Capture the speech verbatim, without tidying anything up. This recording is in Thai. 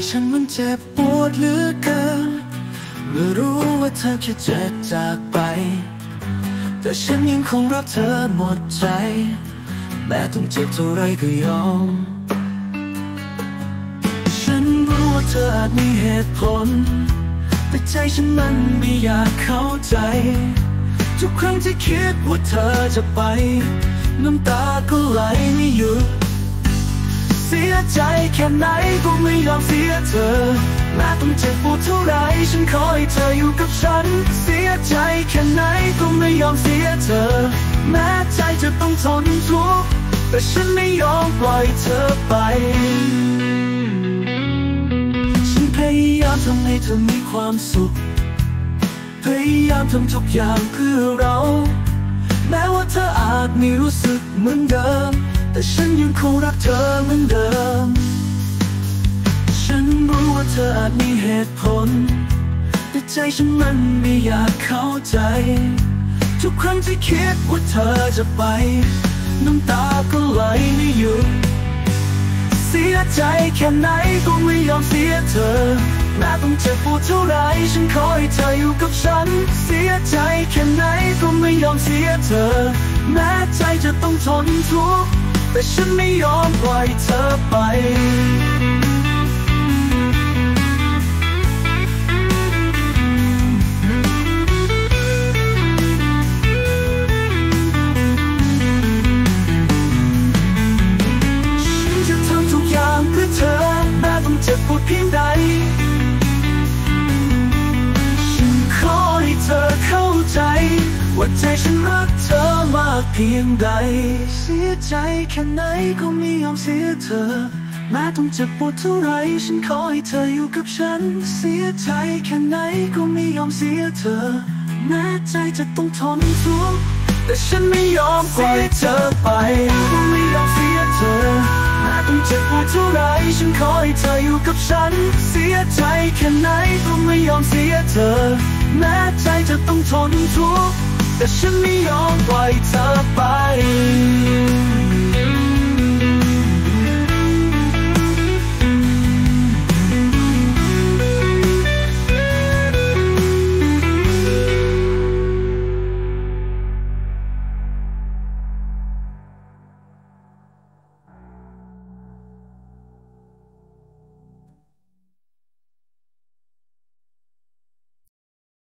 ฉันมันเจ็บปวดเหลือเกินเมื่อรู้ว่าเธอแค่จะจากไปแต่ฉันยังคงรักเธอหมดใจแม้ต้องเจ็บเท่าไรก็ยอมฉันรู้ว่าเธออาจมีเหตุผลแต่ใจฉันมันไม่อยากเข้าใจทุกครั้งที่คิดว่าเธอจะไปน้ำตาก็ไหลไม่หยุดเสียใจแค่ไหนก็ไม่ยอมเสียเธอแม้ต้องเจ็บปวดเท่าไรฉันขอให้เธออยู่กับฉันเสียใจแค่ไหนก็ไม่ยอมเสียเธอแม้ใจจะต้องทนทุกข์แต่ฉันไม่ยอมปล่อยเธอไปฉันพยายามทำให้เธอมีความสุขพยายามทำทุกอย่างเพื่อเราแม้ว่าเธออาจไม่รู้สึกเหมือนเดิมแต่ฉันยังคงรักเธอเหมือนเดิมฉันรู้ว่าเธออาจมีเหตุผลแต่ใจฉันมันไม่อยากเข้าใจทุกครั้งที่คิดว่าเธอจะไปน้ำตาก็ไหลไม่หยุดเสียใจแค่ไหนก็ไม่ยอมเสียเธอแม้ต้องเจ็บปวดเท่าไรฉันขอให้เธออยู่กับฉันเสียใจแค่ไหนก็ไม่ยอมเสียเธอแม้ใจจะต้องทนทุกข์แต่ฉันไม่ยอมปล่อยเธอไปเธอแม้ต้องเจ็บปวดเพียงใดฉันขอให้เธอเข้าใจว่าใจฉันรักเธอมากเพียงใดเสียใจแค่ไหนก็ไม่ยอมเสียเธอแม้ต้องเจ็บปวดเท่าไรฉันขอให้เธออยู่กับฉันเสียใจแค่ไหนก็ไม่ยอมเสียเธอแม้ใจจะต้องทนทุกข์แต่ฉันไม่ยอมปล่อยเธอไปก็ไม่ยอมเสียเธอต้องเจ็บปวดเท่าไรฉันขอให้เธออยู่กับฉันเสียใจแค่ไหนก็ไม่ยอมเสียเธอแม้ใจจะต้องทนทุกข์แต่ฉันไม่ยอมปล่อยเธอไป